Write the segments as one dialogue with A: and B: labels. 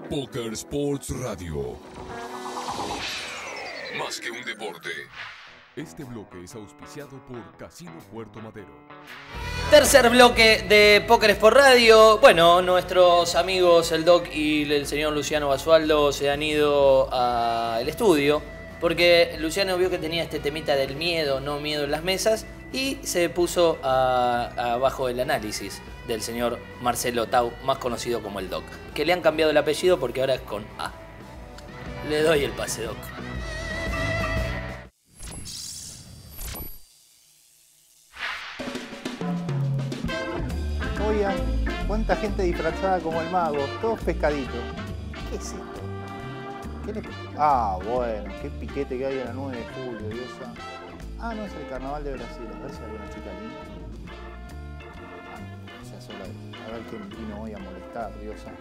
A: Poker Sports Radio. Más que un deporte. Este bloque es auspiciado por Casino Puerto Madero.
B: Tercer bloque de Poker Sport Radio. Bueno, nuestros amigos el Doc y el señor Luciano Basualdo se han ido al estudio porque Luciano vio que tenía este temita del miedo, no miedo en las mesas, y se puso abajo el análisis del señor Marcelo Tau, más conocido como el Doc, que le han cambiado el apellido porque ahora es con A. Le doy el pase, Doc.
C: Oigan, cuánta gente disfrazada como el mago, todos pescaditos. ¿Qué es esto? ¿Qué le... Ah, bueno, qué piquete que hay en la 9 de julio, Dios santo. Ah, no, es el carnaval de Brasil. A ver si hay alguna chica linda. Ah, esa sola. A ver quién vino hoy a molestar, Dios santo.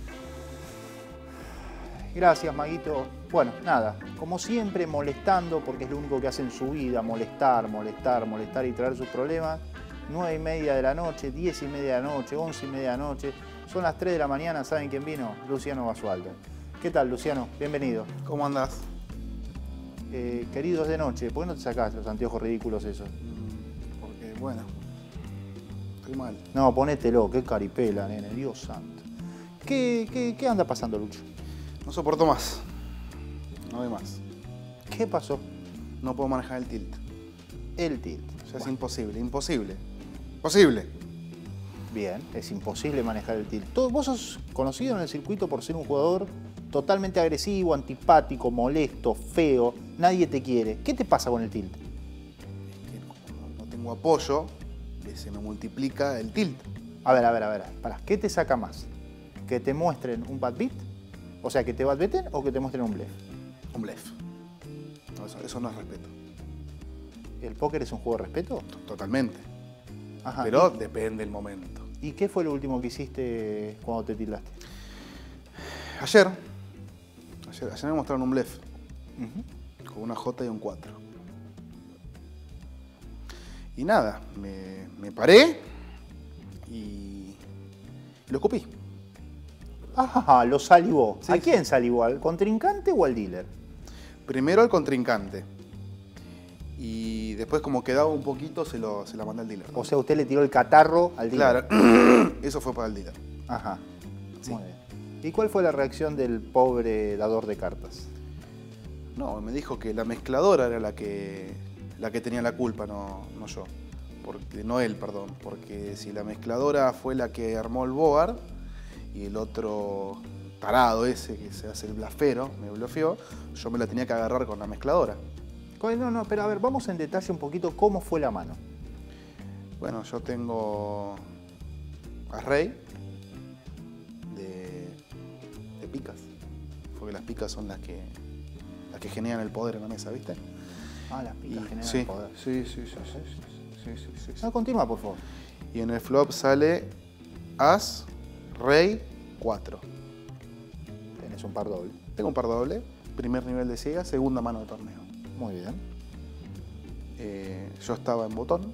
C: Gracias, maguito. Bueno, nada, como siempre molestando, porque es lo único que hace en su vida, molestar y traer sus problemas. 9:30 de la noche, 10:30 de la noche, 11:30 de la noche. Son las 3 de la mañana, ¿saben quién vino? Luciano Basualdo. ¿Qué tal, Luciano? Bienvenido.
D: ¿Cómo andás?
C: Queridos de noche, ¿por qué no te sacás los anteojos ridículos esos?
D: Porque, bueno, estoy mal.
C: No, ponételo, qué caripela, nene, Dios santo. ¿Qué anda pasando, Lucho?
D: No soporto más. No doy más.
C: ¿Qué pasó?
D: No puedo manejar el tilt.
C: El tilt.
D: O sea,
C: Bueno,
D: es imposible, imposible. Imposible.
C: bien, es imposible manejar el tilt. Vos sos conocido en el circuito por ser un jugador totalmente agresivo, antipático, molesto, feo. Nadie te quiere. ¿Qué te pasa con el tilt?
D: Es que como no tengo apoyo, se me multiplica el tilt.
C: A ver. Pará, ¿qué te saca más? ¿Que te muestren un bad beat? O sea, ¿que te bad beaten o que te muestren un bluff?
D: Un bluff. No, eso no es respeto.
C: ¿El póker es un juego de respeto?
D: Totalmente.
C: Ajá.
D: Pero depende del momento.
C: ¿Y qué fue lo último que hiciste cuando te tildaste?
D: Ayer me mostraron un bluff.
C: Uh-huh.
D: Con una J y un 4. Y nada, me paré y lo escupí.
C: Ajá, lo salivó.
D: Sí,
C: ¿A
D: sí.
C: quién salivó? ¿Al contrincante o al dealer?
D: Primero al contrincante. Y después, como quedaba un poquito, se la mandé al dealer.
C: O sea, usted le tiró el catarro al dealer.
D: Claro, eso fue para el dealer.
C: Ajá.
D: Sí.
C: Muy bien. ¿Y cuál fue la reacción del pobre dador de cartas?
D: No, me dijo que la mezcladora era la que tenía la culpa, no yo. No él, perdón. Porque si la mezcladora fue la que armó el board y el otro tarado ese que se hace el blafero, me blofeó, yo me la tenía que agarrar con la mezcladora.
C: No, pero a ver, vamos en detalle un poquito cómo fue la mano.
D: Bueno, yo tengo a Rey de picas. Porque las picas son las que generan el poder en la mesa, ¿viste?
C: Ah, las picas generan
D: Sí,
C: el poder.
D: sí.
C: No, continúa, por favor.
D: Y en el flop sale As, Rey, 4.
C: Tenés un par doble.
D: Tengo un par doble, primer nivel de ciega, segunda mano de torneo.
C: Muy bien.
D: Yo estaba en botón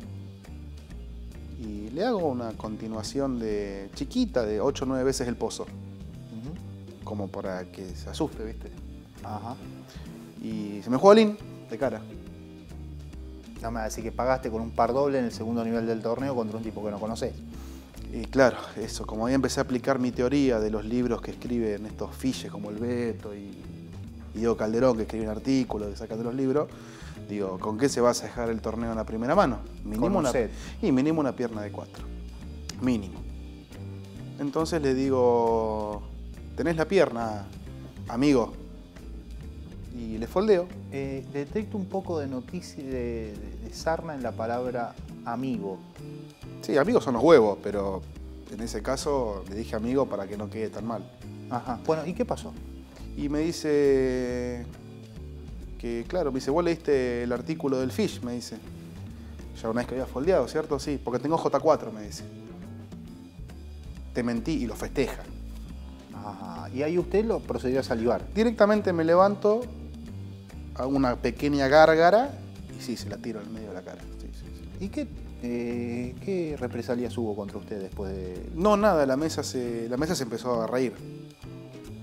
D: y le hago una continuación de chiquita de 8 o 9 veces el pozo.
C: Uh-huh.
D: Como para que se asuste, ¿viste?
C: Ajá.
D: Y se me jugó Lin de cara.
C: No me va a decir que pagaste con un par doble en el segundo nivel del torneo contra un tipo que no conocés.
D: Y claro, eso, como ahí empecé a aplicar mi teoría de los libros que escriben estos fiches como el Beto y Diego Calderón, que escriben artículos, que sacan de los libros, digo, ¿con qué se va a dejar el torneo en la primera mano?
C: Con un set.
D: Mínimo una pierna de 4. Mínimo. Entonces le digo, ¿tenés la pierna, amigo? Y le foldeo.
C: Detecto un poco de noticia de sarna en la palabra amigo.
D: Sí, amigos son los huevos, pero en ese caso le dije amigo para que no quede tan mal.
C: Ajá. Bueno, ¿y qué pasó?
D: Y me dice que, claro, me dice, vos leíste el artículo del Fish, me dice. Ya una vez que había foldeado, ¿cierto? Sí, porque tengo J4, me dice. Te mentí y lo festeja.
C: Ajá. Y ahí usted lo procedió a salivar.
D: Directamente me levanto, hago una pequeña gárgara y sí, se la tiro en medio de la cara. Sí.
C: ¿Y qué represalias hubo contra usted después de...?
D: No, nada, la mesa se empezó a reír.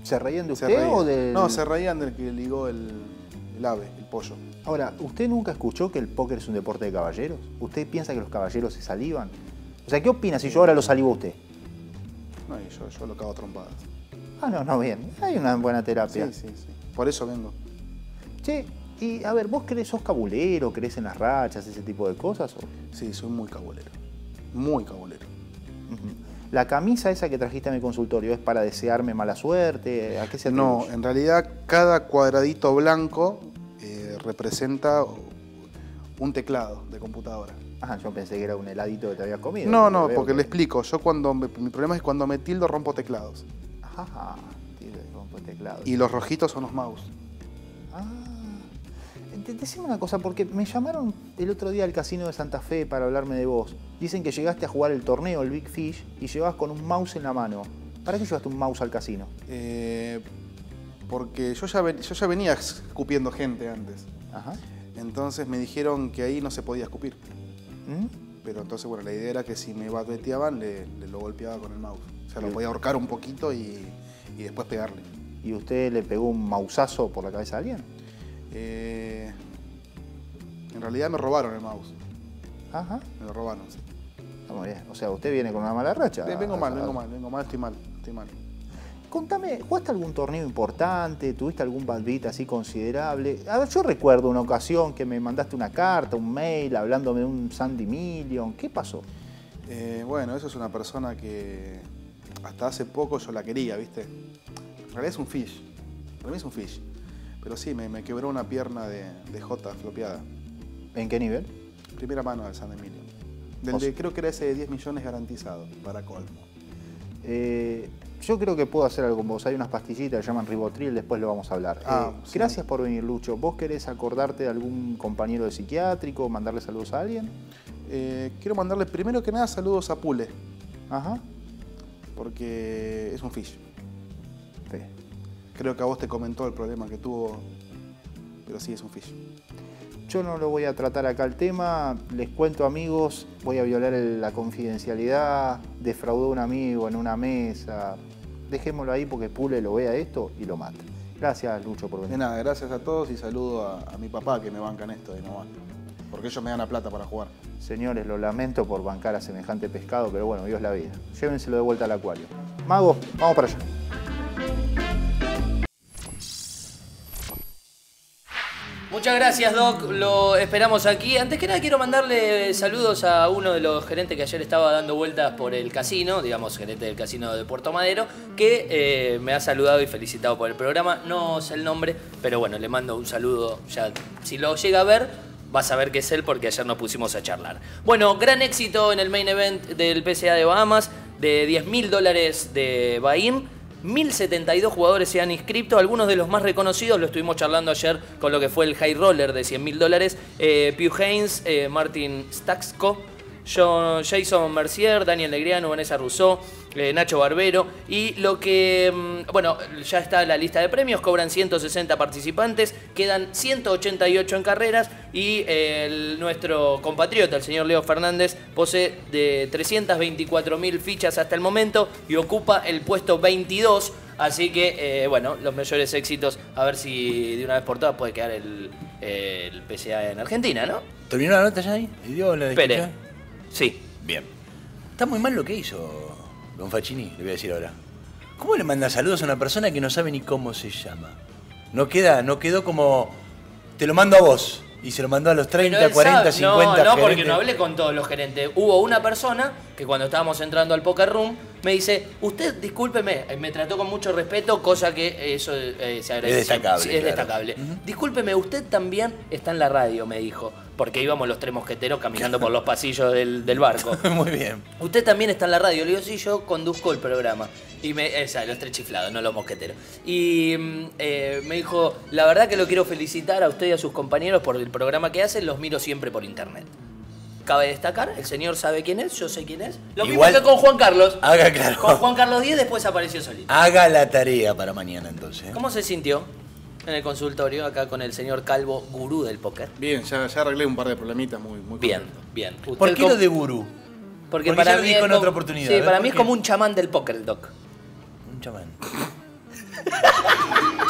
C: ¿Se reían de usted o del...?
D: No, se reían del que ligó el ave, el pollo.
C: Ahora, ¿usted nunca escuchó que el póker es un deporte de caballeros? ¿Usted piensa que los caballeros se salivan? O sea, ¿qué opina si yo ahora lo salivo a usted?
D: No, y yo lo cago a trompadas.
C: Ah, no, bien. Hay una buena terapia.
D: Sí. Por eso vengo.
C: Che, y a ver, ¿vos sos cabulero, crees en las rachas, ese tipo de cosas? ¿O?
D: Sí, soy muy cabulero. Muy cabulero.
C: ¿La camisa esa que trajiste a mi consultorio es para desearme mala suerte? ¿A qué se atribuye?
D: No, en realidad cada cuadradito blanco representa un teclado de computadora.
C: Ah, yo pensé que era un heladito que te habías comido.
D: No, porque le explico. Mi problema es cuando me tildo rompo teclados.
C: Ajá, rompo teclados.
D: Y los rojitos son los mouse.
C: Ah, decime una cosa, porque me llamaron el otro día al casino de Santa Fe para hablarme de vos. Dicen que llegaste a jugar el torneo, el Big Fish, y llevabas con un mouse en la mano. ¿Para qué llevaste un mouse al casino?
D: Porque yo ya venía escupiendo gente antes.
C: Ajá.
D: Entonces me dijeron que ahí no se podía escupir.
C: ¿Mm?
D: Pero entonces, bueno, la idea era que si me bateaban, le lo golpeaba con el mouse. O sea, lo podía ahorcar un poquito y después pegarle.
C: ¿Y usted le pegó un mausazo por la cabeza a alguien?
D: En realidad me robaron el mouse.
C: Ajá.
D: Me lo robaron, sí.
C: Está muy bien. O sea, usted viene con una mala racha.
D: Vengo mal, estoy mal.
C: Contame, ¿jugaste algún torneo importante? ¿Tuviste algún bad beat así considerable? A ver, yo recuerdo una ocasión que me mandaste una carta, un mail, hablándome de un Sandy Million. ¿Qué pasó?
D: Bueno, eso es una persona que hasta hace poco yo la quería, ¿viste? En realidad es un fish. Para mí es un fish. Pero sí, me quebró una pierna de J flopeada.
C: ¿En qué nivel?
D: Primera mano del Sandy Million. Creo que era ese de 10 millones garantizado, para colmo.
C: Yo creo que puedo hacer algo con vos. Hay unas pastillitas que se llaman Ribotril, después lo vamos a hablar.
D: Sí.
C: Gracias por venir, Lucho. ¿Vos querés acordarte de algún compañero de psiquiátrico, mandarle saludos a alguien?
D: Quiero mandarle primero que nada saludos a Pule.
C: Ajá.
D: Porque es un fish.
C: Sí.
D: Creo que a vos te comentó el problema que tuvo, pero sí es un fish.
C: Yo no lo voy a tratar acá el tema, les cuento amigos, voy a violar la confidencialidad, defraudó a un amigo en una mesa, dejémoslo ahí porque Pule lo vea esto y lo mata. Gracias Lucho por venir.
D: De nada, gracias a todos y saludo a mi papá que me banca en esto de no, porque ellos me dan la plata para jugar.
C: Señores, lo lamento por bancar a semejante pescado, pero bueno, Dios la vida. Llévenselo de vuelta al acuario. Mago, vamos para allá.
B: Muchas gracias, Doc. Lo esperamos aquí. Antes que nada, quiero mandarle saludos a uno de los gerentes que ayer estaba dando vueltas por el casino, digamos, gerente del casino de Puerto Madero, que me ha saludado y felicitado por el programa. No sé el nombre, pero bueno, le mando un saludo. Ya, si lo llega a ver, vas a ver que es él porque ayer nos pusimos a charlar. Bueno, gran éxito en el main event del PSA de Bahamas, de $10.000 de Bahim. 1.072 jugadores se han inscrito, algunos de los más reconocidos, lo estuvimos charlando ayer con lo que fue el High Roller de $100.000, Pew Haynes, Martin Staxco, Jason Mercier, Daniel Negriano, Vanessa Rousseau, Nacho Barbero, y lo que, bueno, ya está la lista de premios, cobran 160 participantes, quedan 188 en carreras y nuestro compatriota, el señor Leo Fernández, posee de 324.000 fichas hasta el momento y ocupa el puesto 22, así que, bueno, los mayores éxitos, a ver si de una vez por todas puede quedar el PSA en Argentina, ¿no?
E: ¿Terminó la nota ya ahí? ¿Y dio la
B: Espere, sí.
E: Bien. Está muy mal lo que hizo don Facchini, le voy a decir ahora. ¿Cómo le manda saludos a una persona que no sabe ni cómo se llama? No quedó como... Te lo mando a vos. Y se lo mandó a los 30, 40, 50
B: No, porque
E: gerentes.
B: no hablé con todos los gerentes. Hubo una persona que cuando estábamos entrando al Poker Room me dice, usted, discúlpeme, me trató con mucho respeto, cosa que eso se agradece.
E: Es destacable.
B: Sí, es
E: claro.
B: destacable. Discúlpeme, usted también está en la radio, me dijo. Porque íbamos los tres mosqueteros caminando por los pasillos del barco.
E: Muy bien.
B: Usted también está en la radio. Le digo, sí, yo conduzco el programa. Y los tres chiflados, no los mosqueteros. Y me dijo, la verdad que lo quiero felicitar a usted y a sus compañeros por el programa que hacen. Los miro siempre por internet. Cabe destacar, el señor sabe quién es, yo sé quién es. Lo
E: Igual,
B: mismo que con Juan Carlos.
E: Haga claro.
B: Con Juan Carlos Díez después apareció solito.
E: Haga la tarea para mañana entonces.
B: ¿Cómo se sintió en el consultorio acá con el señor Calvo, gurú del póker?
D: Bien, ya arreglé un par de problemitas muy
B: Bien,
D: contento.
B: bien.
E: ¿Por
B: Usted
E: qué lo de gurú?
B: Porque
E: ya
B: para
E: lo
B: mí
E: dijo
B: es
E: en
B: como-
E: otra oportunidad.
B: Sí,
E: A ver,
B: para
E: ¿por
B: mí es
E: qué?
B: como un chamán del póker, el Doc.
E: Un chamán.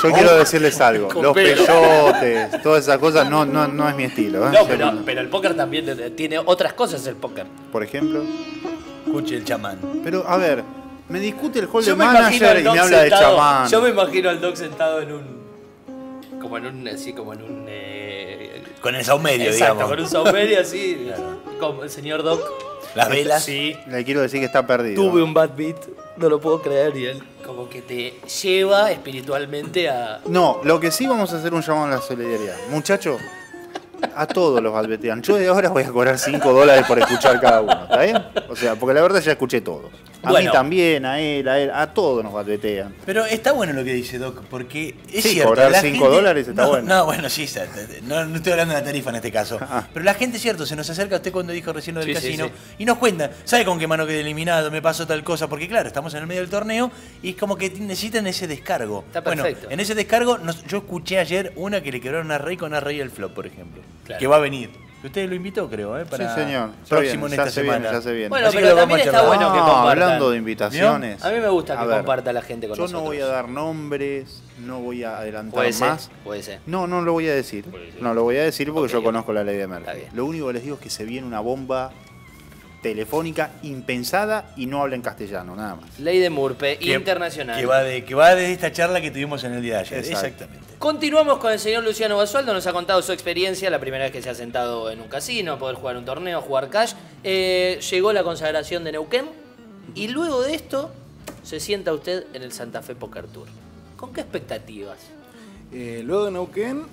C: Yo quiero decirles algo.
B: Con
C: Los
B: pelo.
C: peyotes, todas esas cosas no es mi estilo.
B: No, pero el póker también tiene otras cosas el póker.
C: Por ejemplo.
E: Escuche el chamán.
C: Pero, a ver, me discute el hall
B: Yo
C: de
B: me imagino
C: manager
B: al
C: y
B: Doc
C: me habla de
B: sentado-
C: chamán.
B: Yo me imagino al Doc sentado en un. Como en un. Así como en un.
E: Con el saumerio,
B: Exacto,
E: digamos.
B: con un saumerio así. Como el señor Doc.
E: Las velas.
B: Sí.
C: Le quiero decir que está perdido.
B: Tuve un bad beat, no lo puedo creer, y él como que te lleva espiritualmente a.
C: No, lo que sí vamos a hacer un llamado a la solidaridad. Muchachos, a todos los balbetean. Yo de ahora voy a cobrar $5 por escuchar cada uno, ¿está bien? O sea, porque la verdad ya escuché todos. A
B: Bueno.
C: mí también, a él, a todos nos balbetean.
E: Pero está bueno lo que dice Doc, porque es
C: Sí,
E: cierto.
C: cobrar
E: la
C: $5 está
E: no,
C: bueno.
E: No, bueno, sí, no estoy hablando de la tarifa en este caso.
C: Ah.
E: Pero la gente, cierto, se nos acerca a usted cuando dijo recién lo del
B: Sí, sí,
E: casino
B: sí.
E: y nos cuenta, ¿sabe con qué mano quedé eliminado? Me pasó tal cosa, porque claro, estamos en el medio del torneo y es como que necesitan ese descargo.
B: Está
E: Bueno,
B: perfecto.
E: en ese descargo, yo escuché ayer una que le quebraron a Rey con Arrey el flop, por ejemplo.
B: Claro.
E: Que va a venir. Usted lo invitó, creo, para
C: Sí, señor. Ya
E: próximo
C: viene,
E: en
C: ya
E: esta
C: se viene,
E: semana.
C: ya se viene.
B: Bueno,
E: Así que
B: pero
E: lo vamos
B: también
E: a
B: está
E: charlar.
B: bueno que
C: Ah,
B: compartan.
C: hablando de invitaciones.
B: A mí me gusta
C: A
B: que
C: ver,
B: comparta la gente con
C: Yo
B: nosotros.
C: no voy a dar nombres, no voy a adelantar
B: Puede ser,
C: más.
B: puede ser.
C: No lo voy a decir.
B: Puede ser.
C: No lo voy a decir porque
B: Ok,
C: yo
B: ok.
C: conozco la ley de
B: Está
C: Murphy.
B: bien.
C: Lo único que les digo es que se viene una bomba telefónica impensada y no habla en castellano, nada más.
B: Ley de Murpe,
E: Que-
B: internacional.
E: Que va de esta charla que tuvimos en el día de ayer.
C: Exacto.
E: Exactamente.
B: Continuamos con el señor Luciano Basualdo, nos ha contado su experiencia, la primera vez que se ha sentado en un casino, poder jugar un torneo, jugar cash. Llegó la consagración de Neuquén y luego de esto se sienta usted en el Santa Fe Poker Tour. ¿Con qué expectativas?
D: Luego de Neuquén,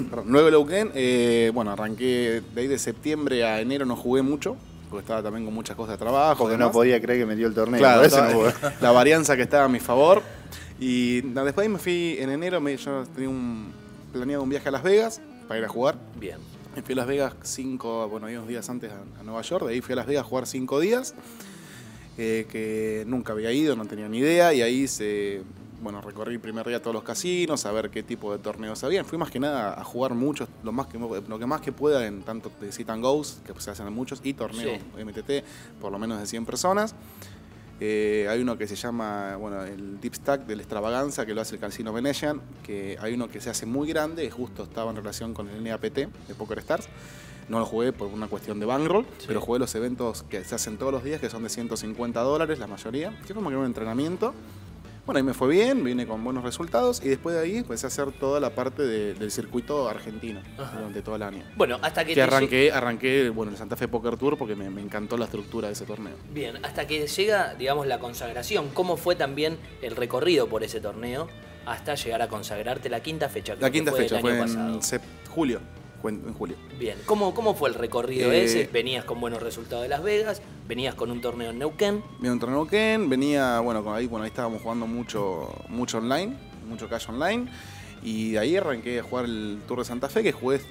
D: bueno, arranqué de ahí de septiembre a enero, no jugué mucho, porque estaba también con muchas cosas de trabajo.
C: Porque no
D: demás.
C: podía creer que me dio el torneo.
D: Claro,
C: por eso
D: estaba-
C: no jugué.
D: la varianza que estaba a mi favor. Y después de ahí me fui en enero, yo tenía planeado un viaje a Las Vegas para ir a jugar.
B: Bien.
D: Me fui a Las Vegas unos días antes a Nueva York, de ahí fui a Las Vegas a jugar 5 días, que nunca había ido, no tenía ni idea, y ahí recorrí el primer día todos los casinos, a ver qué tipo de torneos había. Fui más que nada a jugar muchos, lo que más que pueda en tanto de sit and goes, que se hacen muchos, y torneos
B: Sí.
D: MTT, por lo menos de 100 personas. Hay uno que se llama, el Deep Stack de la Extravaganza, que lo hace el Casino Venetian, que hay uno que se hace muy grande, justo estaba en relación con el NAPT de Poker Stars. No lo jugué por una cuestión de bankroll, pero jugué los eventos que se hacen todos los días, que son de $150, la mayoría, que como que un entrenamiento. Bueno, ahí me fue bien, vine con buenos resultados, y después de ahí empecé a hacer toda la parte del circuito argentino durante todo el año.
B: Bueno, hasta que
D: Que
B: te
D: arranqué el Santa Fe Poker Tour porque me encantó la estructura de ese torneo.
B: Bien, hasta que llega, digamos, la consagración. ¿Cómo fue también el recorrido por ese torneo hasta llegar a consagrarte la quinta fecha?
D: La quinta fecha
B: el
D: fue
B: año
D: en
B: pasado.
D: julio. Fue en julio.
B: Bien, ¿cómo fue el recorrido
D: Eh,
B: ese? Venías con buenos resultados de Las Vegas, venías con un torneo en Neuquén.
D: Venía un torneo Ken, venía, ahí estábamos jugando mucho online, mucho cash online. Y de ahí arranqué a jugar el Tour de Santa Fe, que jugué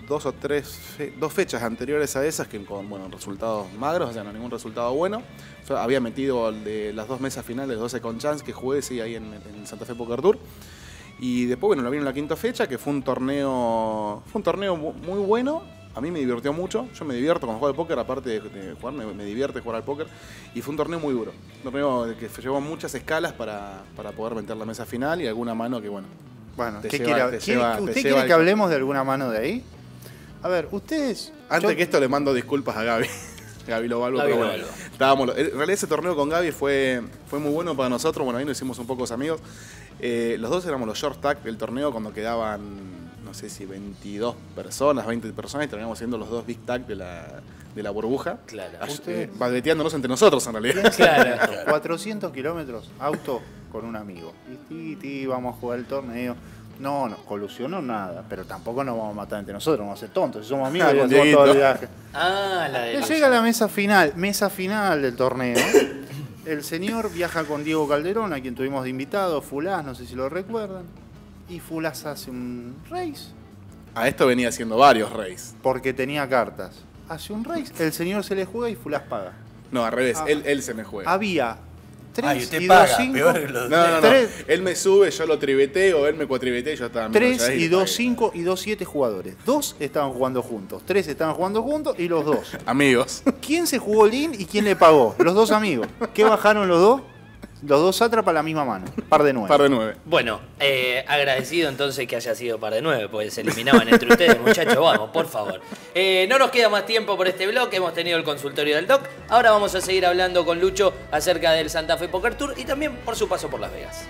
D: dos fechas anteriores a esas, que con resultados magros, o sea, no ningún resultado bueno. Había metido el de las 2 mesas finales, 12 con chance, que jugué ahí en el Santa Fe Poker Tour. Y después, lo vino en la quinta fecha, que fue un torneo muy bueno. A mí me divirtió mucho. Yo me divierto cuando juego al póker, aparte de jugar, me divierte jugar al póker. Y fue un torneo muy duro. Un torneo que llevó muchas escalas para poder meter la mesa final y alguna mano que,
C: Bueno,
D: Te
C: ¿qué
D: lleva-
C: quiere-
D: te lleva- te
C: ¿usted
D: lleva
C: quiere
D: al-
C: que hablemos de alguna mano de ahí? A ver, ustedes...
D: Antes
C: yo-
D: que esto le mando disculpas a Gaby. Gaby Lobalvo,
B: Gaby
D: pero
B: Lobalvo.
D: en realidad ese torneo con Gaby fue muy bueno para nosotros. Ahí nos hicimos un poco amigos. Los dos éramos los short stack del torneo cuando quedaban, no sé si 22 personas, 20 personas, y terminamos siendo los dos big tag de la burbuja.
B: Claro.
D: Balbeteándonos entre nosotros en realidad.
B: Claro.
C: 400 kilómetros, auto con un amigo. Y vamos a jugar el torneo. No, colusionó nada, pero tampoco nos vamos a matar entre nosotros, vamos a ser tontos. Si somos amigos,
D: Ah,
C: y
D: con
C: hacemos todo el
D: Dieguito.
C: viaje.
B: Ah, la de...
C: Llega la mesa final del torneo. El señor viaja con Diego Calderón, a quien tuvimos de invitado, Fulás, no sé si lo recuerdan. Y Fulás hace un race,
D: A esto venía haciendo varios reyes.
C: porque tenía cartas. Hace un race, el señor se le juega y Fulás paga.
D: No, al revés,
C: Ah.
D: él se me juega.
C: Había 3
E: Ay, usted
C: y
E: paga,
C: 2, 5.
E: peor que los-
D: No.
C: Tres.
D: Él me sube, yo lo tribeteo, él me cuatribeteo y yo estaba...
C: 3 y 2, 5 y 2, 7 jugadores. 2 estaban jugando juntos, 3 estaban jugando juntos y los 2.
D: Amigos.
C: ¿Quién se jugó Lean y quién le pagó? Los dos amigos. ¿Qué bajaron los dos? Los dos sátrapas la misma mano. Par de 9.
D: Par de 9.
B: Bueno, agradecido entonces que haya sido par de 9, porque se eliminaban entre ustedes, muchachos, vamos, por favor. No nos queda más tiempo por este bloque, hemos tenido el consultorio del Doc. Ahora vamos a seguir hablando con Lucho acerca del Santa Fe Poker Tour y también por su paso por Las Vegas.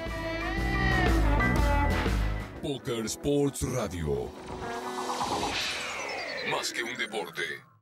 A: Poker Sports Radio. Más que un deporte.